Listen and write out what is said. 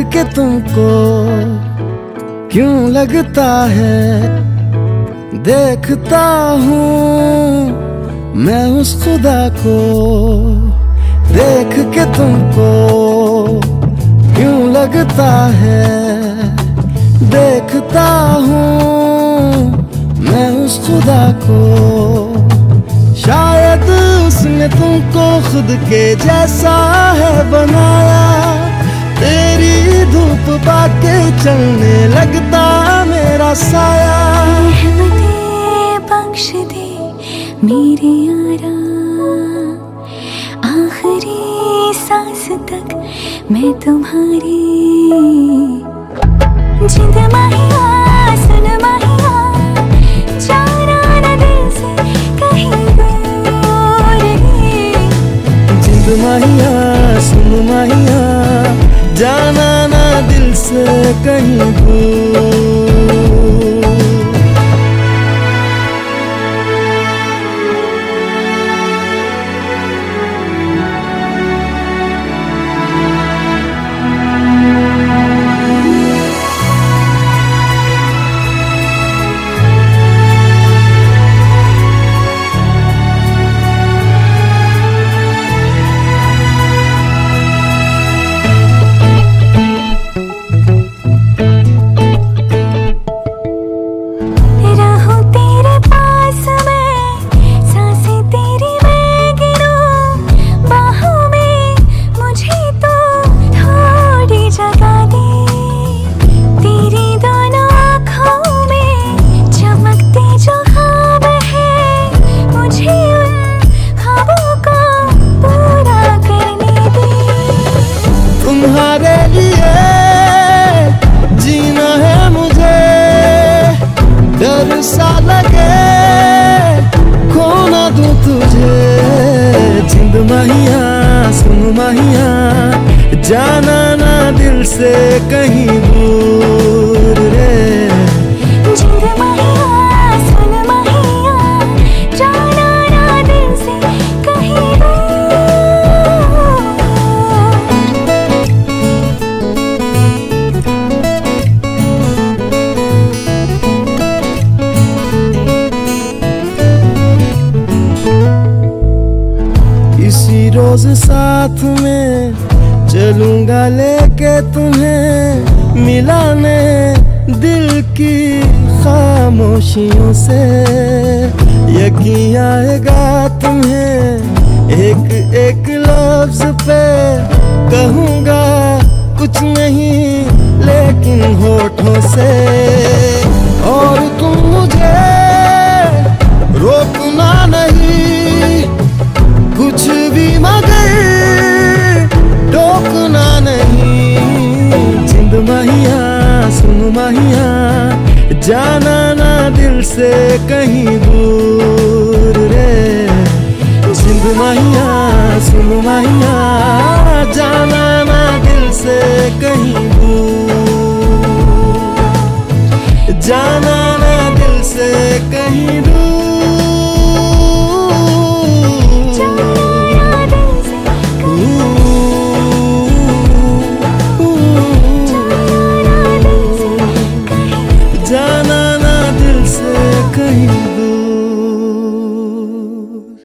के तुमको क्यों लगता है, देखता हूँ मैं उस खुदा को। देख के तुमको क्यों लगता है, देखता हूँ मैं उस खुदा को। शायद उसने तुमको खुद के जैसा है बनाया, तेरी धूप पाके चलने लगता मेरा साया। रहमतें बख्श दे मेरे यारा, आखिरी सांस तक मैं तुम्हारी। जिंद माहिया सुन माहिया, जाना न दिल से कहीं दूर रे। जिंद माहिया सुन माहिया, जाना ना दिल से कहीं दूर। तुम्हारे लिए जीना है मुझे, डर सा लगे खो ना दूं तुझे। जिंद माहिया सुन माहिया, जाना ना दिल से कहीं दूर रे। जिंद माहिया सुन माहिया, जाना ना दिल से कहीं दूर। इसी रोज साथ में चलूंगा लेके तुम्हें, मिलाने दिल की खामोशियों से। यकीन आएगा तुम्हें एक एक लफ्ज पे, कहूँगा कुछ नहीं लेकिन होठों से। और तुम मुझे रोकना नहीं कुछ भी, मगर टोकना नहीं। जिंद माहिया सुन माहिया, जाना ना दिल से कहीं दूर रे। जिंद माहिया सुन माहिया, जाना ना दिल से कहीं दूर, जाना ना दिल से कहीं दूर।